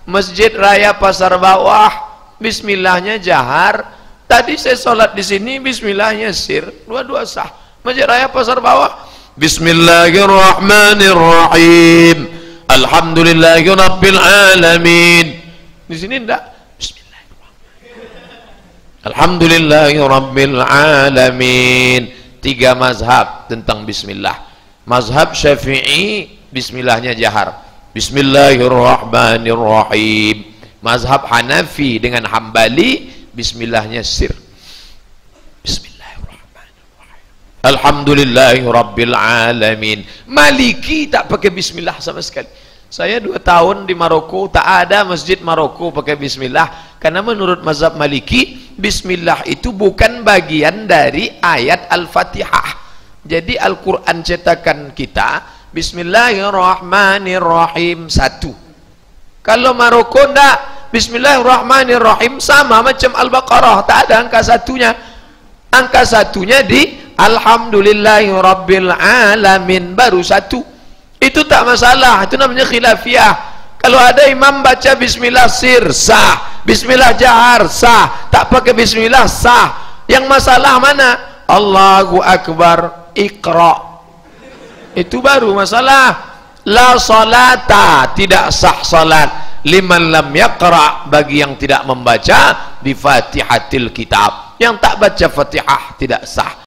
Masjid Raya Pasar Bawah, bismillahnya jahar. Tadi saya sholat di sini, bismillahnya sir. Dua-dua sah. Masjid Raya Pasar Bawah, Bismillahirrahmanirrahim, Alhamdulillahirabbil alamin. Di sini enggak. Bismillahirrahmanirrahim, Alhamdulillahirabbil alamin. 3 mazhab tentang bismillah. Mazhab Syafi'i, bismillahnya jahar, Bismillahirrahmanirrahim. Mazhab Hanafi dengan Hambali, bismillahnya sir, Bismillahirrahmanirrahim, Alhamdulillahirabbil alamin. Maliki tak pakai bismillah sama sekali. Saya 2 tahun di Maroko, tak ada masjid Maroko pakai bismillah, karena menurut mazhab Maliki, bismillah itu bukan bagian dari ayat Al-Fatihah. Jadi Al-Quran cetakan kita, Bismillahirrahmanirrahim 1. Kalau Maroko enggak, Bismillahirrahmanirrahim sama macam Al-Baqarah, tak ada angka 1-nya. Angka 1-nya di Alhamdulillahirabbil alamin, baru 1. Itu tak masalah, itu namanya khilafiyah. Kalau ada imam baca bismillah sir, sah. Bismillah jahar, sah. Tak pakai bismillah, sah. Yang masalah mana? Allahu Akbar, Iqra. Itu baru masalah. La salata, tidak sah salat liman lam yaqra, bagi yang tidak membaca bi Fatihatil kitab. Yang tak baca Fatihah tidak sah.